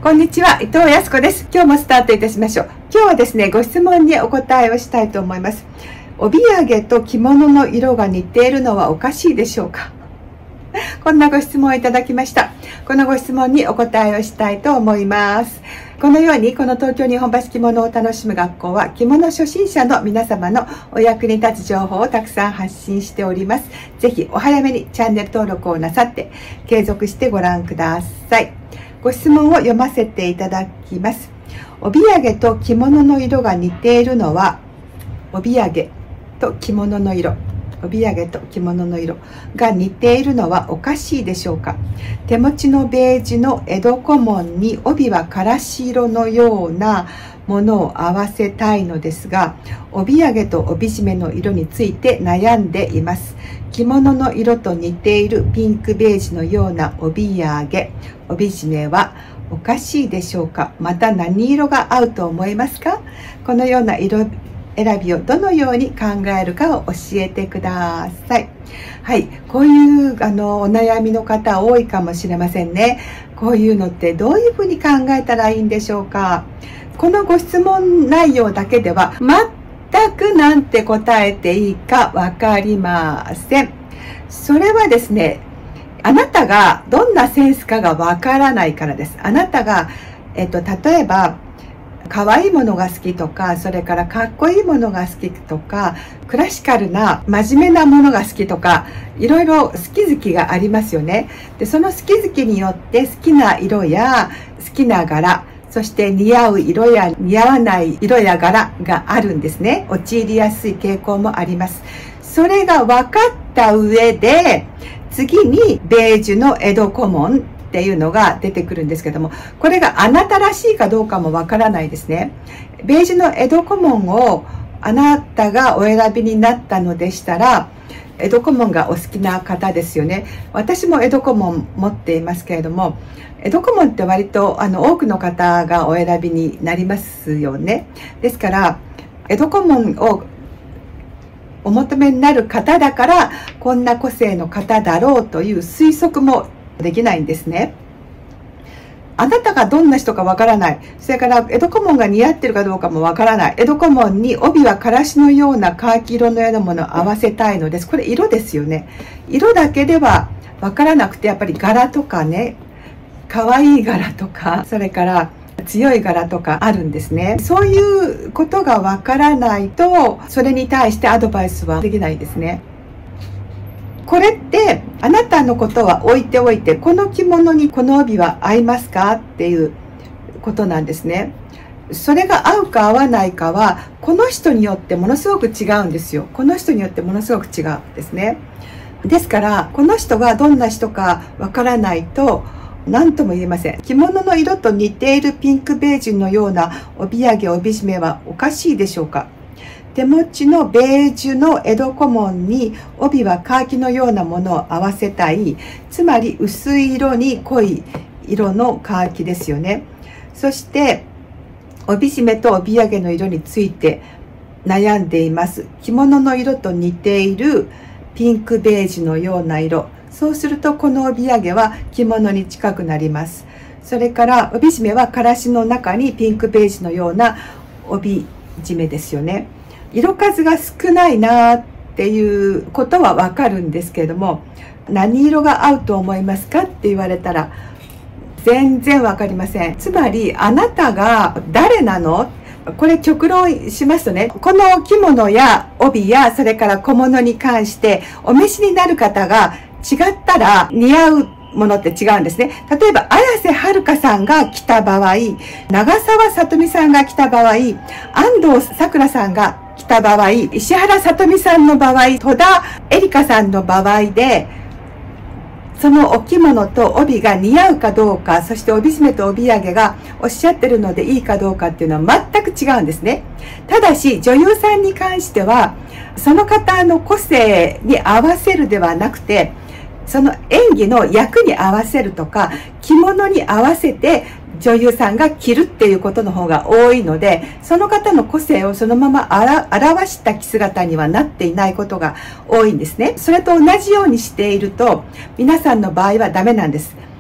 こんにちは、伊藤康子です。今日もスタートいたしましょう。今日はですね、ご質問にお答えをしたいと思います。帯揚げと着物の色が似ているのはおかしいでしょうか？こんなご質問をいただきました。このご質問にお答えをしたいと思います。このように、この東京日本橋着物を楽しむ学校は、着物初心者の皆様のお役に立つ情報をたくさん発信しております。ぜひお早めにチャンネル登録をなさって、継続してご覧ください。ご質問を読ませていただきます。帯揚げと着物の色が似ているのは、帯揚げと着物の色が似ているのはおかしいでしょうか？手持ちのベージュの江戸小紋に帯はからし色のようなものを合わせたいのですが、帯揚げと帯締めの色について悩んでいます。着物の色と似ているピンクベージュのような帯揚げ、帯締めはおかしいでしょうか？また何色が合うと思いますか？このような色選びをどのように考えるかを教えてください。はい、こういうお悩みの方多いかもしれませんね。こういうのってどういうふうに考えたらいいんでしょうか？このご質問内容だけでは全くなんて答えていいか分かりません。それはですね、あなたがどんなセンスかが分からないからです。あなたが、例えば可愛いものが好きとか、それからかっこいいものが好きとか、クラシカルな真面目なものが好きとか、いろいろ好き好きがありますよね。で、その好き好きによって好きな色や好きな柄、そして似合う色や似合わない色や柄があるんですね。陥りやすい傾向もあります。それが分かった上で、次にベージュの江戸小紋っていうのが出てくるんですけども、これがあなたらしいかどうかもわからないですね。ベージュの江戸小紋をあなたがお選びになったのでしたら、江戸小紋がお好きな方ですよね。私も江戸小紋持っていますけれども、江戸小紋って割と多くの方がお選びになりますよね。ですから江戸小紋をお求めになる方だからこんな個性の方だろうという推測もできないんですね。あなたがどんな人かわからない。それから江戸小紋が似合ってるかどうかもわからない。江戸小紋に帯はからしのようなカーキ色のようなものを合わせたいのです。これ色ですよね。色だけではわからなくて、やっぱり柄とかね、可愛い柄とか、それから強い柄とかあるんですね。そういうことがわからないと、それに対してアドバイスはできないですね。これってあなたのことは置いておいて、この着物にこの帯は合いますかっていうことなんですね。それが合うか合わないかはこの人によってものすごく違うんですよ。この人によってものすごく違うんですね。ですからこの人がどんな人かわからないと何とも言えません。着物の色と似ているピンクベージュのような帯揚げ帯締めはおかしいでしょうか？手持ちのベージュの江戸小紋に帯はカーキのようなものを合わせたい。つまり薄い色に濃い色のカーキですよね。そして帯締めと帯揚げの色について悩んでいます。着物の色と似ているピンクベージュのような色。そうするとこの帯揚げは着物に近くなります。それから帯締めはからしの中にピンクベージュのような帯締めですよね。色数が少ないなっていうことはわかるんですけれども、何色が合うと思いますかって言われたら全然わかりません。つまりあなたが誰なの？これ極論しますとね、この着物や帯やそれから小物に関してお召しになる方が違ったら似合うものって違うんですね。例えば綾瀬はるかさんが着た場合、長澤さとみさんが着た場合、安藤サクラさんが着た場合、石原さとみさんの場合、戸田恵梨香さんの場合で、そのお着物と帯が似合うかどうか、そして帯締めと帯揚げがおっしゃってるのでいいかどうかっていうのは全く違うんですね。ただし女優さんに関しては、その方の個性に合わせるではなくて、その演技の役に合わせるとか、着物に合わせて女優さんが着るっていうことの方が多いので、その方の個性をそのまま表した着姿にはなっていないことが多いんですね。それと同じようにしていると皆さんの場合はダメなんです。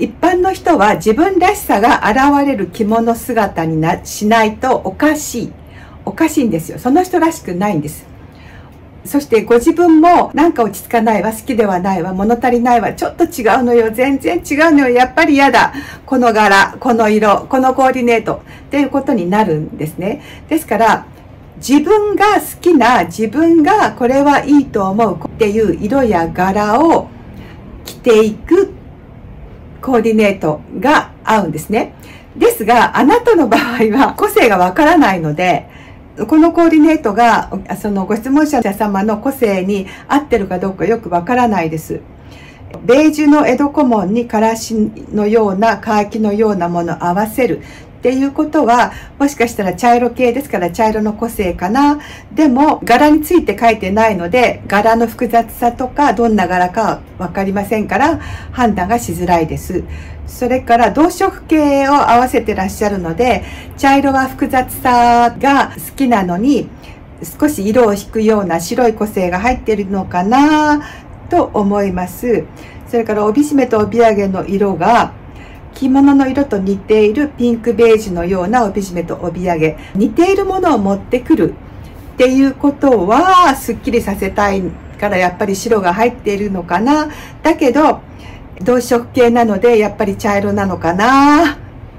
一般の人は自分らしさが現れる着物姿にしないとおかしいんですよ。その人らしくないんです。そしてご自分もなんか落ち着かないわ、好きではないわ、物足りないわ、ちょっと違うのよ、全然違うのよ、やっぱり嫌だ、この柄、この色、このコーディネートっていうことになるんですね。ですから自分が好きな、自分がこれはいいと思うっていう色や柄を着ていくコーディネートが合うんですね。ですがあなたの場合は個性がわからないので、このコーディネートがそのご質問者様の個性に合ってるかどうかよくわからないです。ベージュの江戸小紋にからしのようなカーキのようなものを合わせるっていうことは、もしかしたら茶色系ですから茶色の個性かな。でも柄について書いてないので、柄の複雑さとかどんな柄かは分かりませんから判断がしづらいです。それから同色系を合わせてらっしゃるので、茶色は複雑さが好きなのに少し色を引くような白い個性が入っているのかなと思います。それから帯締めと帯揚げの色が着物の色と似ているピンクベージュのような帯締めと帯揚げ、似ているものを持ってくるっていうことはすっきりさせたいからやっぱり白が入っているのかな。だけど同色系なのでやっぱり茶色なのかな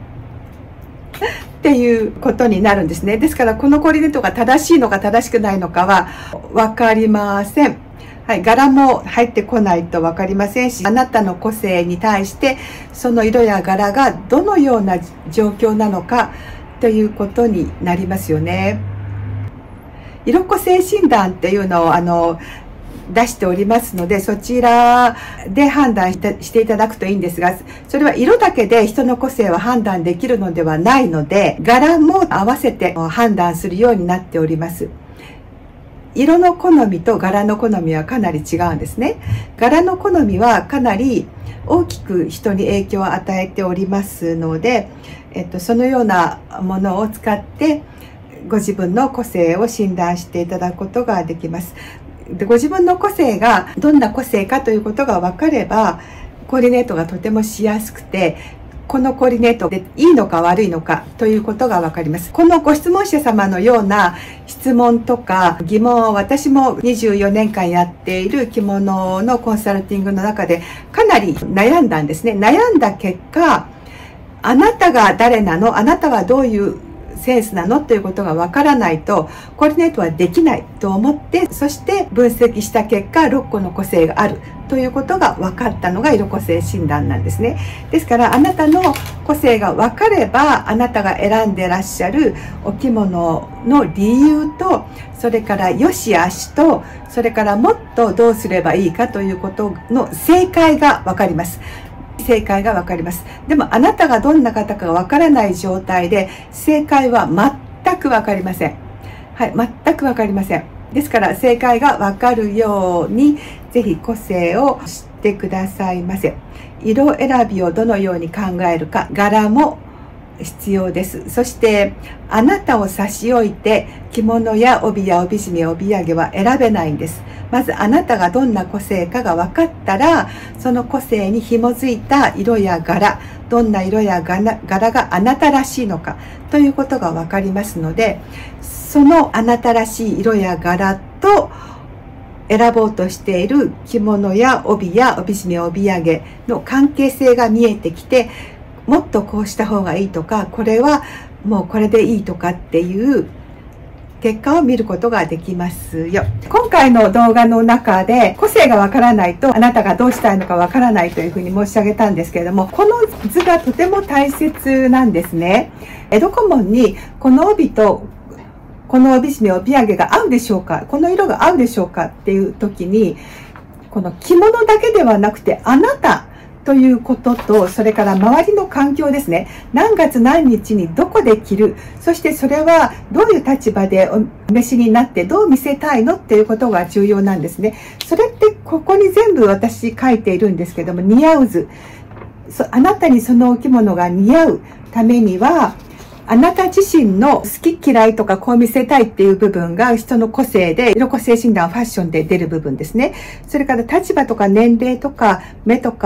っていうことになるんですね。ですからこのコーディネートが正しいのか正しくないのかは分かりません。はい、柄も入ってこないと分かりませんし、あなたの個性に対してその色や柄がどのような状況なのかということになりますよね。色個性診断っていうのを出しておりますので、そちらで判断していただくといいんですが、それは色だけで人の個性は判断できるのではないので、柄も合わせて判断するようになっております。色の好みと柄の好みはかなり違うんですね。柄の好みはかなり大きく人に影響を与えておりますので、そのようなものを使ってご自分の個性を診断していただくことができます。で、ご自分の個性がどんな個性かということが分かれば、コーディネートがとてもしやすくて、このコーディネートでいいのか悪いのかということが分かります。このご質問者様のような質問とか疑問を私も24年間やっている着物のコンサルティングの中でかなり悩んだんですね。悩んだ結果、あなたが誰なの？あなたはどういうセンスなのということがわからないとコーディネートはできないと思って、そして分析した結果6個の個性があるということが分かったのが色個性診断なんですね。ですからあなたの個性が分かれば、あなたが選んでらっしゃるお着物の理由と、それから良し悪しと、それからもっとどうすればいいかということの正解が分かります。正解が分かります。でもあなたがどんな方かが分からない状態で正解は全く分かりません。はい、全く分かりません。ですから正解が分かるようにぜひ個性を知ってくださいませ。色選びをどのように考えるか、柄も必要です。そしてあなたを差し置いて着物や帯や帯締め、帯揚げは選べないんです。まずあなたがどんな個性かが分かったら、その個性に紐づいた色や柄、どんな色や柄があなたらしいのかということが分かりますので、そのあなたらしい色や柄と選ぼうとしている着物や帯締め、帯揚げの関係性が見えてきて、もっとこうした方がいいとか、これはもうこれでいいとかっていう結果を見ることができますよ。今回の動画の中で個性がわからないとあなたがどうしたいのかわからないというふうに申し上げたんですけれども、この図がとても大切なんですね。江戸小紋にこの帯とこの帯締め、帯揚げが合うでしょうか、この色が合うでしょうかっていう時に、この着物だけではなくてあなたということと、それから周りの環境ですね。何月何日にどこで着る、そしてそれはどういう立場でお召しになってどう見せたいのっていうことが重要なんですね。それってここに全部私書いているんですけども、似合う図。あなたにそのお着物が似合うためには、あなた自身の好き嫌いとかこう見せたいっていう部分が人の個性で、色個性診断ファッションで出る部分ですね。それから立場とか年齢とか目とか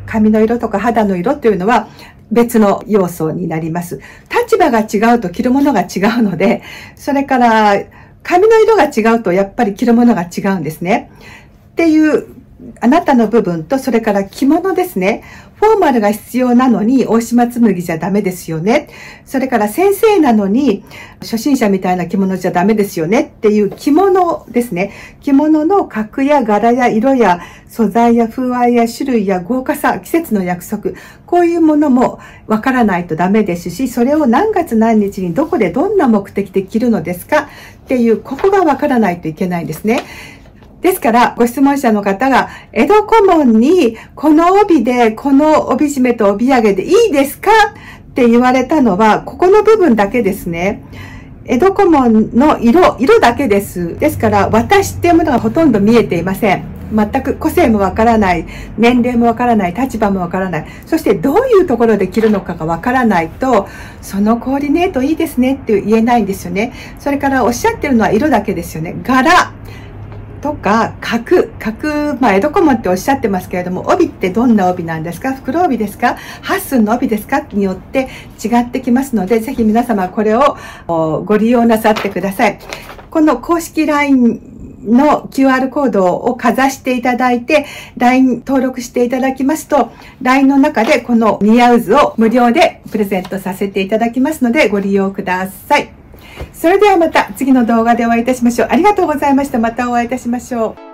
髪の色とか肌の色というのは別の要素になります。立場が違うと着るものが違うので、それから髪の色が違うとやっぱり着るものが違うんですね。っていうあなたの部分と、それから着物ですね。フォーマルが必要なのに大島紬じゃダメですよね。それから先生なのに初心者みたいな着物じゃダメですよねっていう着物ですね。着物の格や柄や色や素材や風合いや種類や豪華さ、季節の約束、こういうものもわからないとダメですし、それを何月何日にどこでどんな目的で着るのですかっていう、ここがわからないといけないんですね。ですから、ご質問者の方が、江戸小紋にこの帯で、この帯締めと帯揚げでいいですかって言われたのは、ここの部分だけですね。江戸小紋の色だけです。ですから、私っていうものがほとんど見えていません。全く個性もわからない、年齢もわからない、立場もわからない、そしてどういうところで着るのかがわからないと、そのコーディネートいいですねって言えないんですよね。それからおっしゃってるのは色だけですよね。柄とか格、江戸小紋っておっしゃってますけれども、帯ってどんな帯なんですか？袋帯ですか？8寸の帯ですかによって違ってきますので、ぜひ皆様これをご利用なさってください。この公式 LINE の QR コードをかざしていただいて、LINE 登録していただきますと、LINE の中でこのニアウズを無料でプレゼントさせていただきますので、ご利用ください。それではまた次の動画でお会いいたしましょう。ありがとうございました。またお会いいたしましょう。